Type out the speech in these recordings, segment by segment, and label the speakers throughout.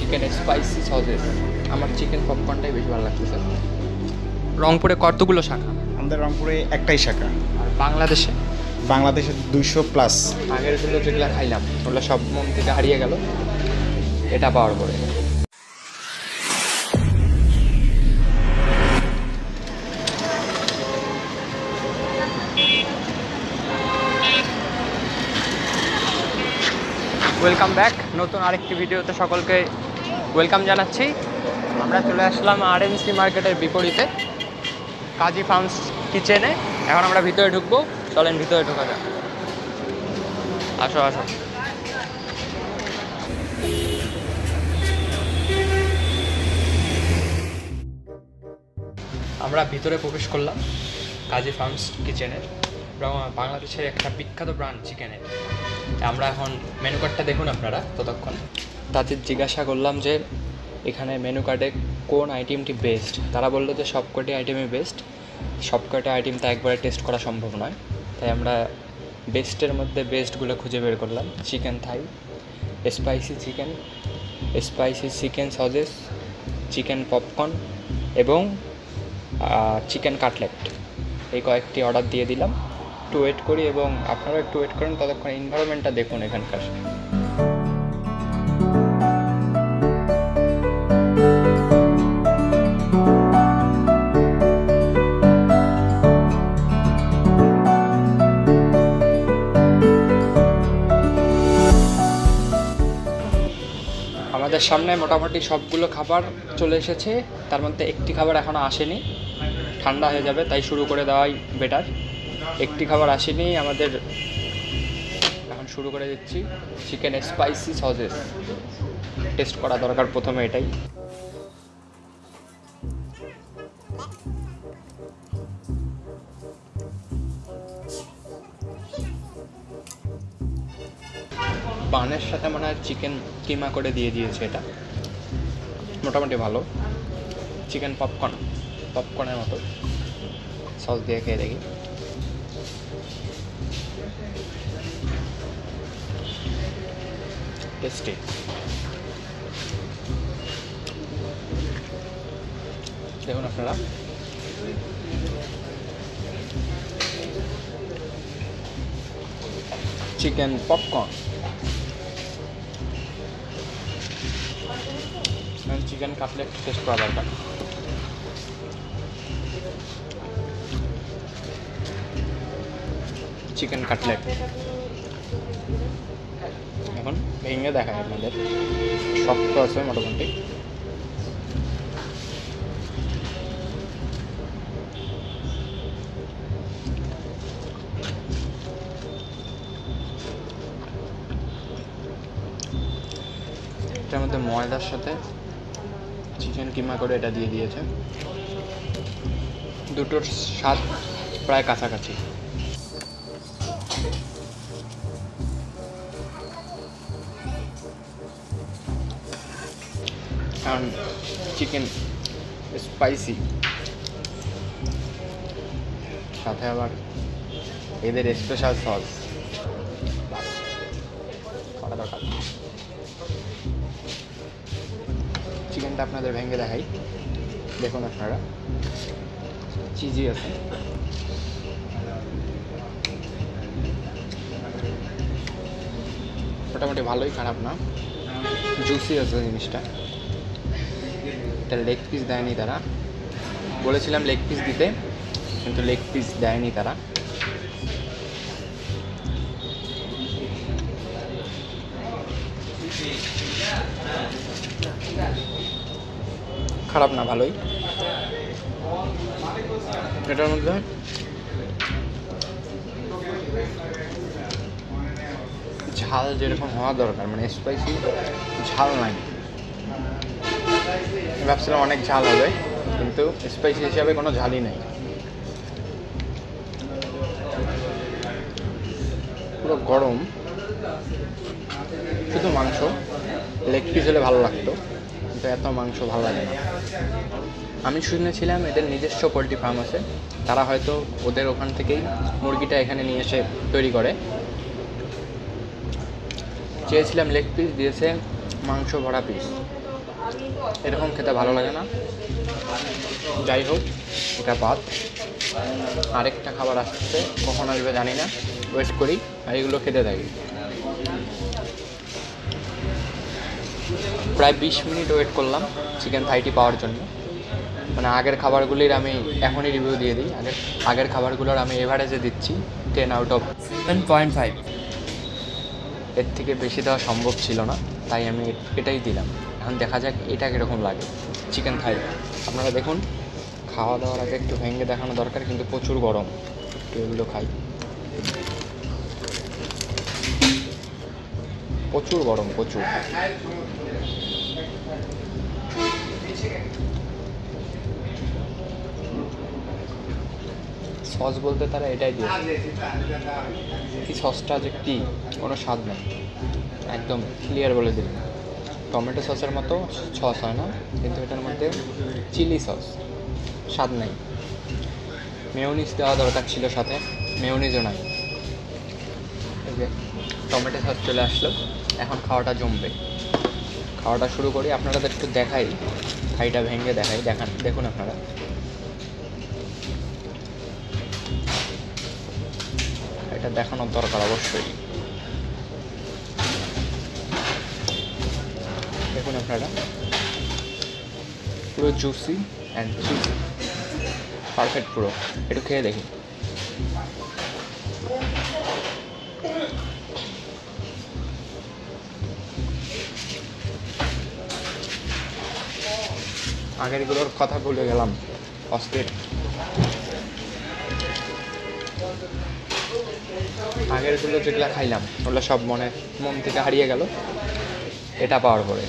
Speaker 1: Chicken spicy sausages. আমার chicken পপকর্নটাই বেশি ভালো লাগছে স্যার। রংপুরে কতগুলো শাখা?
Speaker 2: আমাদের রংপুরে একটাই শাখা।
Speaker 1: আর বাংলাদেশে?
Speaker 2: বাংলাদেশে 200+।
Speaker 1: আগেরগুলো যেগুলো খাইলাম ওগুলো সব মন থেকে হারিয়ে গেল এটা পাওয়ার পরে। ওয়েলকাম ব্যাক, নতুন আরেকটি ভিডিওতে সকলকে ওয়েলকাম জানাচ্ছি। আমরা চলে আসলাম আরএমসি মার্কেটের বিপরীতে কাজী ফার্মস কিচেনে। এখন আমরা ভিতরে ঢুকবো, চলেন ভিতরে ঢোকা যাক। আসো আসো। আমরা ভিতরে প্রবেশ করলাম কাজী ফার্মস কিচেনের, বাংলাদেশের একটা বিখ্যাত ব্র্যান্ড চিকেনের। আমরা এখন মেনু কার্ডটা দেখুন আপনারা ততক্ষণ। তাদের জিজ্ঞাসা করলাম যে এখানে মেনু কার্ডে কোন আইটেমটি বেস্ট। তারা বললো যে সবকটি আইটেমই বেস্ট, সবকটি আইটেম তো একবারে টেস্ট করা সম্ভব নয়, তাই আমরা বেস্টের মধ্যে বেস্টগুলো খুঁজে বের করলাম। Chicken thigh, spicy chicken sausages, chicken popcorn এবং চিকেন কাটলেট, এই কয়েকটি অর্ডার দিয়ে দিলাম। একটু ওয়েট করি এবং আপনারাও একটু ওয়েট করেন, ততক্ষণ এনভায়রনমেন্টটা দেখুন এখানকার। আমাদের সামনে মোটামুটি সবগুলো খাবার চলে এসেছে, তার মধ্যে একটি খাবার এখনও আসেনি, ঠান্ডা হয়ে যাবে, তাই শুরু করে দেওয়াই বেটার। একটি খাবার আসেনি আমাদের, এখন শুরু করে দিচ্ছি। চিকেন স্পাইসি সসেস টেস্ট করা দরকার প্রথমে, এটাই। বানের সাথে মনে হয় চিকেন কিমা করে দিয়ে দিয়েছে, এটা মোটামুটি ভালো। চিকেন পপকর্নের মতো সস দিয়ে খেয়ে দেখি। টেস্টি। দেখুন আপনারা, chicken popcorn, chicken cutlet taste করা দরকার। চিকেন কাটলেট এখন ভেঙে দেখায় আপনাদের, শক্ত আছে মোটামুটি। এটার মধ্যে ময়দার সাথে চিকেন কিমা করে এটা দিয়ে দিয়েছে, দুটোর স্বাদ প্রায় কাছাকাছি। কারণ চিকেন স্পাইসি, সাথে আবার এদের স্পেশাল সস করা দরকার। চিকেনটা আপনাদের ভেঙে দেখাই, দেখুন আপনারা, চিজি আছে, মোটামুটি ভালোই, খারাপ না, জুসি আছে জিনিসটা। এটা লেগ পিস দেয়নি তারা, বলেছিলাম লেগ পিস দিতে, কিন্তু লেগ পিস দেয়নি তারা। খারাপ না, ভালোই। এটার মধ্যে ঝাল যেরকম হওয়া দরকার, মানে স্পাইসি ঝাল নাই। ভাবছিলাম অনেক ঝাল হবে, কিন্তু স্পাইসি হিসাবে কোনো ঝালই নেই, পুরো গরম। শুধু মাংস, লেগ পিস হলে ভালো লাগতো, কিন্তু এত মাংস ভালো লাগে না। আমি শুনেছিলাম এদের নিজস্ব পোলট্রি ফার্ম আছে, তারা হয়তো ওদের ওখান থেকেই মুরগিটা এখানে নিয়ে এসে তৈরি করে। চেয়েছিলাম লেগ পিস, দিয়েছে মাংস ভরা পিস, এরকম খেতে ভালো লাগে না। যাই হোক, এটা বাদ। আরেকটা খাবার আসছে, কখন আসবে জানি না, ওয়েট করি আর এগুলো খেতে থাকি। প্রায় 20 মিনিট ওয়েট করলাম চিকেন থাইটি পাওয়ার জন্য। মানে আগের খাবারগুলির আমি এখনই রিভিউ দিয়ে দিই। আগের খাবারগুলোর আমি এভারেজে দিচ্ছি 10 আউট অফ 7.5। এর থেকে বেশি দেওয়া সম্ভব ছিল না, তাই আমি এটাই দিলাম। এখন দেখা যাক এটা কীরকম লাগে চিকেন থাই। আপনারা দেখুন, খাওয়া দাওয়ার আগে একটু ভেঙে দেখানো দরকার, কিন্তু প্রচুর গরম। একটু এগুলো খাই, প্রচুর গরম, প্রচুর। সস বলতে তারা এটাই দিয়েছে, কি সসটা যে কি কোনো স্বাদ নেই, একদম ক্লিয়ার বলে দিল। টমেটো সসের মতো সস হয় না, কিন্তু এটার মধ্যে চিলি সস, স্বাদ নেই। মেয়োনিজ দেওয়া দরকার ছিল সাথে, মেয়োনিজও নাই। এই যে টমেটো সস চলে আসলো, এখন খাওয়াটা জমবে। খাওয়াটা শুরু করি, আপনারা একটু দেখাই, থাইটা ভেঙে দেখাই, দেখুন আপনারা। এটা দেখানোর দরকার অবশ্যই। দেখুন আপনারা, পুরো জুসি অ্যান্ড চিজি, পারফেক্ট পুরো। একটু খেয়ে দেখি। আগেরগুলোর কথা ভুলে গেলাম, অস্থির। আগেরগুলো যেগুলো খাইলাম ওগুলো সব মন থেকে হারিয়ে গেল এটা পাওয়ার পরে।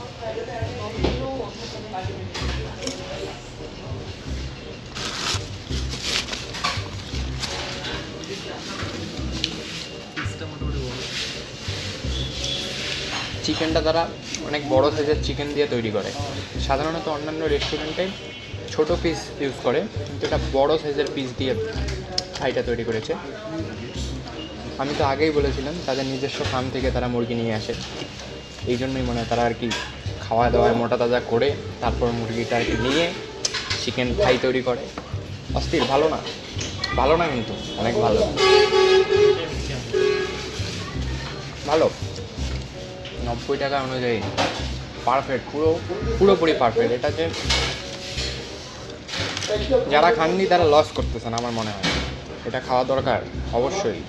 Speaker 1: চিকেনটা তারা অনেক বড় সাইজের চিকেন দিয়ে তৈরি করে। সাধারণত অন্যান্য রেস্টুরেন্টে ছোট পিস ইউজ করে, কিন্তু এটা বড় সাইজের পিস দিয়ে থাইটা তৈরি করেছে। আমি তো আগেই বলেছিলাম তাদের নিজস্ব ফার্ম থেকে তারা মুরগি নিয়ে আসে, এই জন্যই মনে হয় তারা আর কি খাওয়া দাওয়ায় মোটা তাজা করে তারপর মুরগিটা আর কি নিয়ে চিকেন থাই তৈরি করে। অস্থির। ভালো না? ভালো না, কিন্তু অনেক ভালো। ভালো, 90 টাকা অনুযায়ী পারফেক্ট, পুরোপুরি পারফেক্ট। এটা যে যারা খাননি তারা লস করতেছেন আমার মনে হয়। এটা খাওয়া দরকার অবশ্যই।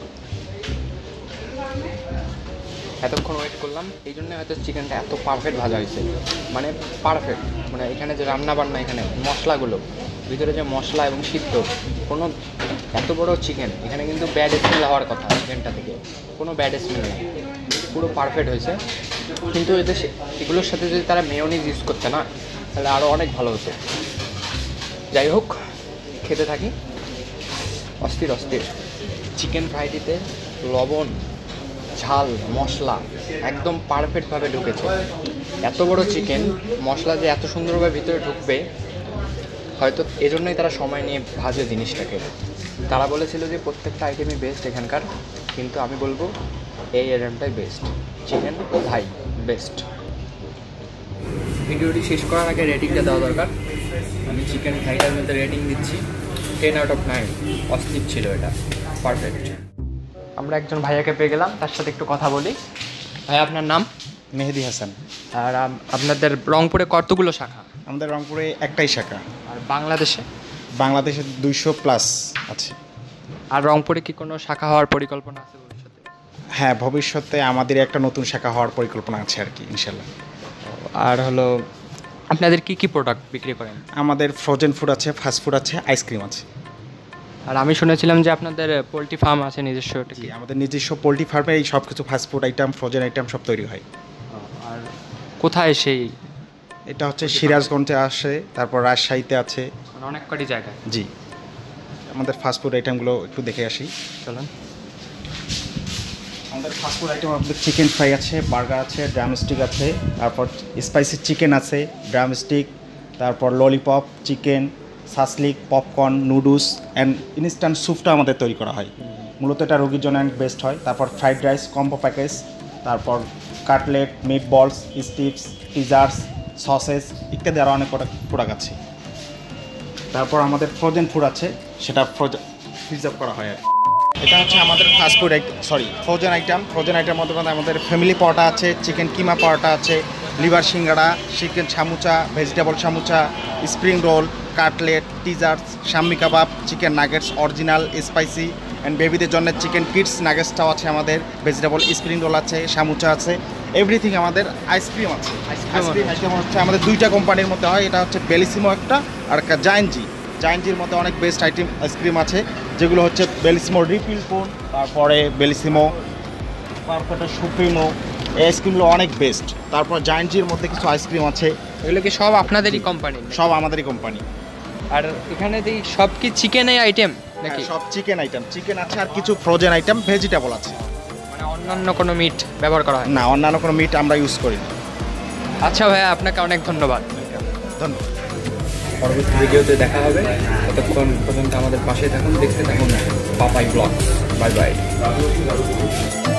Speaker 1: এতক্ষণ ওয়েট করলাম, এই জন্য হয়তো চিকেনটা এত পারফেক্ট ভাজা হয়েছে, মানে পারফেক্ট। মানে এখানে যে রান্না বান্না, এখানে মশলাগুলো, ভিতরে যে মশলা এবং সিদ্ধ, কোনো এত বড় চিকেন, এখানে কিন্তু ব্যাড স্মেল হওয়ার কথা চিকেনটা থেকে, কোনো ব্যাড স্মেল নেই, পুরো পারফেক্ট হয়েছে। কিন্তু এগুলোর সাথে যদি তারা মেয়োনিজ ইউজ করতে না, তাহলে আরও অনেক ভালো হতো। যাই হোক, খেতে থাকি। অস্থির অস্থির। চিকেন ফ্রাইডিতে লবণ, ঝাল, মশলা একদম পারফেক্টভাবে ঢুকেছে। এত বড় চিকেন, মশলা যে এত সুন্দরভাবে ভিতরে ঢুকবে, হয়তো এজন্যই তারা সময় নিয়ে ভাজে জিনিসটাকে। তারা বলেছিল যে প্রত্যেকটা আইটেমই বেস্ট এখানকার, কিন্তু আমি বলবো এই আইটেমটাই বেস্ট। Chicken thigh best. ভিডিওটি শেষ করার আগে রেটিংটা দেওয়া দরকার। আমি চিকেন থাইটার মধ্যে রেটিং দিচ্ছি 10 আউট অফ 9। অস্থির ছিল এটা, পারফেক্ট। আমরা একজন ভাইয়াকে পেয়ে গেলাম, তার সাথে একটু কথা বলি। ভাই, আপনার নাম?
Speaker 2: মেহেদি হাসান।
Speaker 1: আর আপনাদের রংপুরে কতগুলো শাখা?
Speaker 2: আমাদের রংপুরে একটাই শাখা।
Speaker 1: আর বাংলাদেশে?
Speaker 2: বাংলাদেশে 200+ আছে।
Speaker 1: আর রংপুরে কি কোনো শাখা হওয়ার পরিকল্পনা আছে ভবিষ্যতে?
Speaker 2: হ্যাঁ, ভবিষ্যতে আমাদের একটা নতুন শাখা হওয়ার পরিকল্পনা আছে আর কি, ইনশাল্লাহ।
Speaker 1: আর হলো, আপনাদের কি কি প্রোডাক্ট বিক্রি করেন?
Speaker 2: আমাদের ফ্রোজেন ফুড আছে, ফাস্ট ফুড আছে, আইসক্রিম আছে।
Speaker 1: আর আমি শুনেছিলাম যে আপনাদের পোলট্রি ফার্ম আছে নিজস্ব।
Speaker 2: জি, আমাদের নিজস্ব পোলট্রি ফার্মে এই সব কিছু fast food item, frozen item সব তৈরি হয়।
Speaker 1: আর কোথায় সেই?
Speaker 2: এটা হচ্ছে সিরাজগঞ্জে আসে, তারপর রাজশাহীতে আছে,
Speaker 1: মানে অনেক কটি জায়গায়।
Speaker 2: জি। আমাদের ফাস্ট ফুড আইটেমগুলো একটু দেখে আসি,
Speaker 1: চলুন।
Speaker 2: আমাদের ফাস্ট ফুড আইটেম আমাদের চিকেন ফ্রাই আছে, বার্গার আছে, ড্রামস্টিক আছে, তারপর স্পাইসি চিকেন আছে, ড্রামস্টিক, তারপর lollipop, chicken, shashlik, popcorn, noodles and instant স্যুপটা আমাদের তৈরি করা হয়। মূলত এটা রোগীর জন্য অনেক বেস্ট হয়। তারপর ফ্রাইড রাইস, কম্বো প্যাকেজ, তারপর cutlet, meat balls, strips, পিজার্স, sausages ইত্যাদি আরও অনেক প্রোডাক্ট আছে। তারপর আমাদের ফ্রোজেন ফুড আছে, সেটা প্রিজার্ভ করা হয় আর কি। এটা হচ্ছে আমাদের ফাস্টফুড ফ্রোজেন আইটেম মধ্যে আমাদের ফ্যামিলি পরোটা আছে, চিকেন কিমা পরোটা আছে, liver singara, chicken samucha, vegetable samucha, spring roll, cutlet, টিজার্স, shami kebab, chicken nuggets original spicy, and বেবিদের জন্য চিকেন কিডস নাগেটসটাও আছে আমাদের, ভেজিটেবল স্প্রিং রোল আছে, সামুচা আছে, এভরিথিং। আমাদের আইসক্রিম আছে, আইসক্রিম আইটেম হচ্ছে আমাদের দুইটা কোম্পানির মধ্যে হয়, এটা হচ্ছে বেলিসিমো একটা আর একটা জায়েন্টজির মধ্যে অনেক বেস্ট আইসক্রিম আছে, যেগুলো হচ্ছে বেলিসিমো রিফিল কোন, তারপরে বেলিসিমো, তারপরে সুপ্রিমো, এই আইসক্রিমগুলো অনেক বেস্ট। তারপর জায়েন্টজির মধ্যে কিছু আইসক্রিম আছে,
Speaker 1: এগুলো কি সব আপনাদেরই কোম্পানি?
Speaker 2: সব আমাদেরই কোম্পানি।
Speaker 1: আর এখানে সব কি চিকেনের আইটেম নাকি?
Speaker 2: সব চিকেন আইটেম, চিকেন আছে আর কিছু ফ্রোজেন আইটেম, ভেজিটেবল আছে।
Speaker 1: মানে অন্যান্য কোনো মিট ব্যবহার করা হয়
Speaker 2: না, অন্যান্য কোনো মিট আমরা ইউজ করি না।
Speaker 1: আচ্ছা ভাইয়া, আপনাকে অনেক ধন্যবাদ।
Speaker 2: ধন্যবাদ।
Speaker 1: পরবর্তী ভিডিওতে দেখা হবে, ততক্ষণ পর্যন্ত আমাদের পাশে থাকুন, দেখতে থাকুন পাপাই ব্লগ। Bye bye.